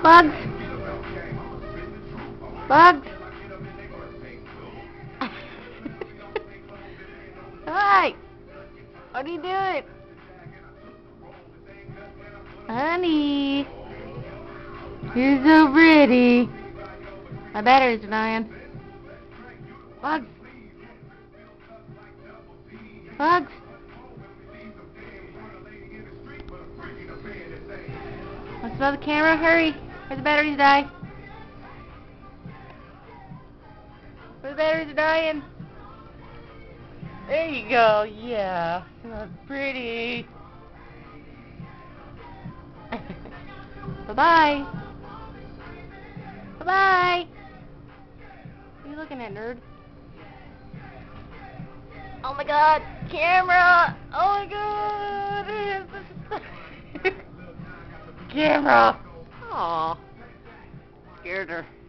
Bugs! Bugs! Hi! What are you doing? Honey! You're so pretty! My batteries are dying. Bugs! Bugs! Let's smell the camera, hurry! Or the batteries die. The batteries are dying. There you go, yeah. That's pretty. Bye-bye. Bye-bye. What are you looking at, nerd? Oh my god, camera! Oh my god! Camera! Aw. Scared her.